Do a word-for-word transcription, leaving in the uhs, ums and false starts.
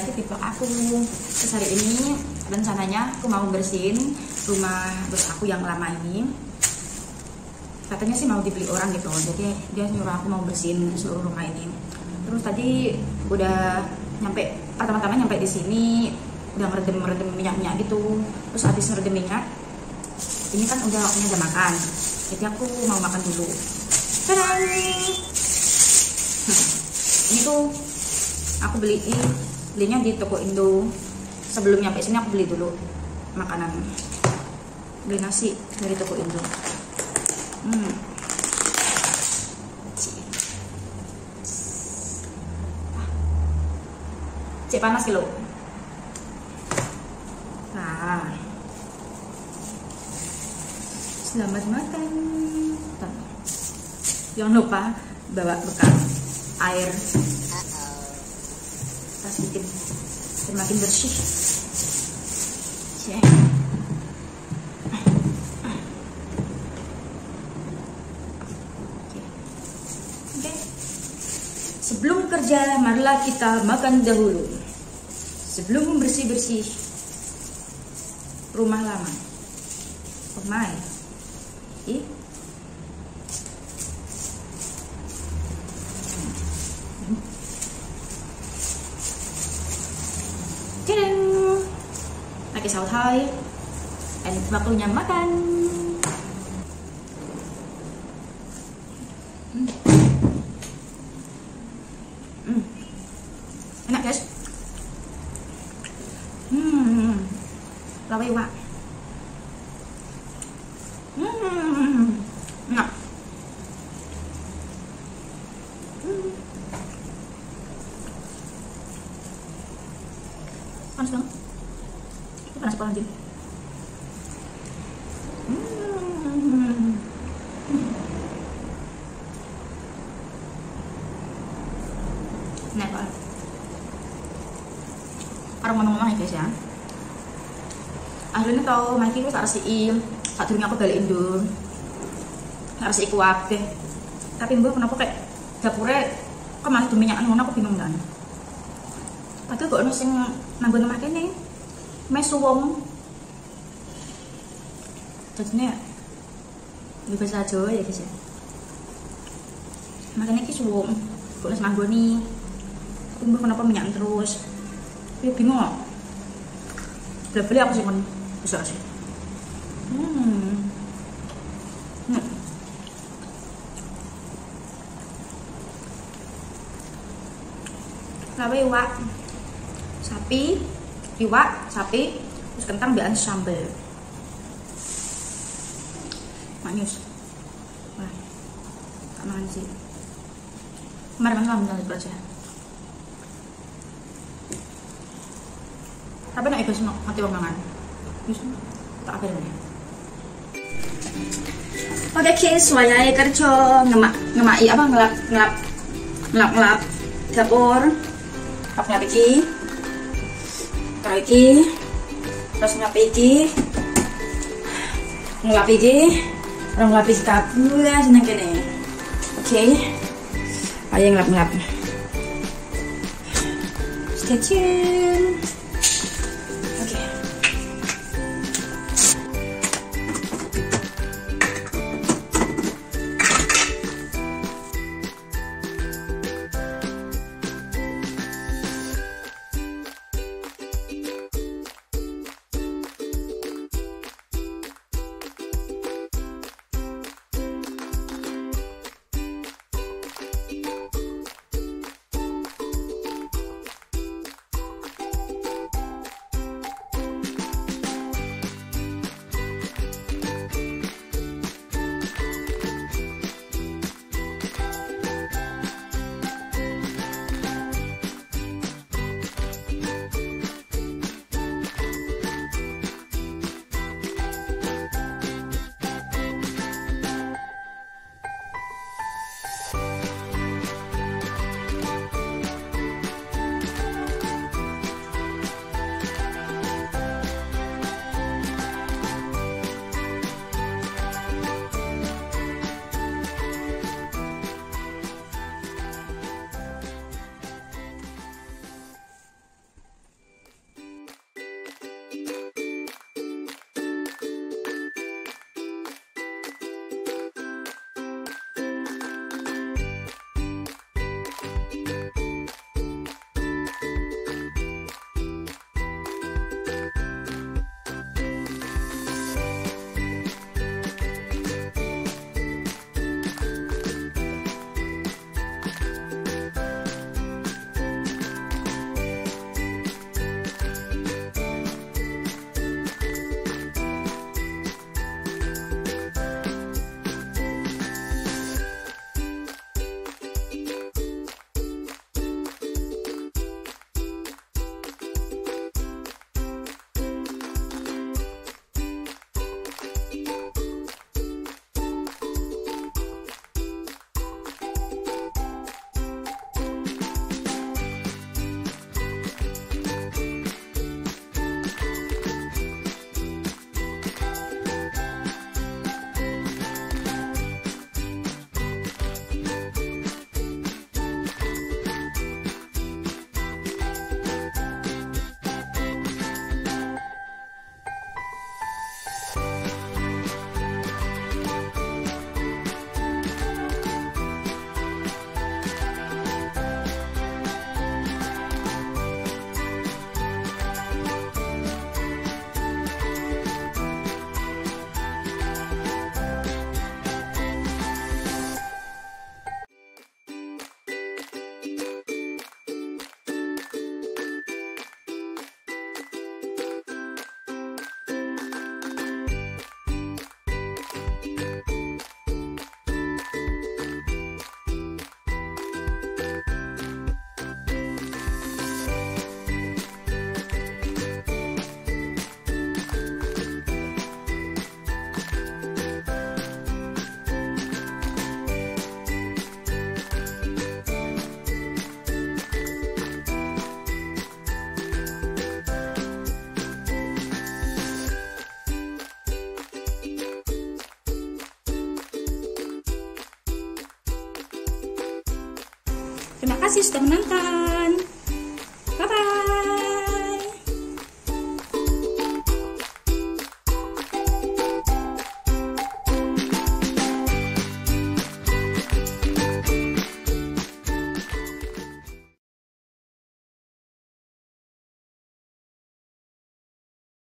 kreatif itu aku. Terus hari ini rencananya aku mau bersihin rumah bos aku yang lama ini. Katanya sih mau dibeli orang gitu, jadi dia nyuruh aku mau bersihin seluruh rumah ini. Terus tadi udah nyampe, pertama-tama nyampe di sini udah ngeredem-ngeredem minyak-minyak gitu. Terus habis ngeredem minyak, ini kan udah waktunya jam makan, jadi aku mau makan dulu. Tadang! Ini tuh aku beli belinya di toko Indo. Sebelum nyampe sini aku beli dulu makanan, beli nasi dari toko Indo. Hmm. Cek panas kilo. Nah, selamat makan. Jangan lupa bawa bekal air, tas bikin semakin bersih. Cek. Sebelum kerja, marilah kita makan dahulu. Sebelum membersih-bersih rumah lama. Oh my. Ih. Tadang. Lagi saut hai. Dan waktunya makan. Hmm. Hmm. Enak guys. Hmm. Lawai wak. Hmm. Enak. Hmm. Panas banget. Ini panas banget. Hmm. Enak banget. Aroma ngomong-ngomong ya guys ya. Aslinya tau maiki aku tak resiki, tak durung aku balik Indo. Tak resiki kuwabe. Tapi mbak kenapa kayak dapure kok malah minyakan ngono, aku bingung kan. Padahal kok ono sing nanggon omah kene. Mes wong. Jadinya lebih bahasa Jawa ya guys ya. Makanya iki suwung, kok wis manggoni. Tapi mbak kenapa minyak terus? Tapi bingung kok. Beli aku sih kan bisa sih. Hmm. Nah. Lawe iwak, sapi, iwak, sapi, terus kentang bean sambal. Manis. Wah, tak makan sih. Kemarin malam jangan lupa aja. Tapi nak ikut semua mati wong mangan. Wis tak ada ini. Oke guys, wayahe kerja ngemak ngemaki apa ngelap ngelap ngelap ngelap dapur. Ngelap ngelap iki. Terus iki. Terus ngelap iki. Ngelap iki. Terus ngelap iki kabul ya seneng kene. Oke. Ayo ngelap ngelap. Stay tune. kasih sudah menonton.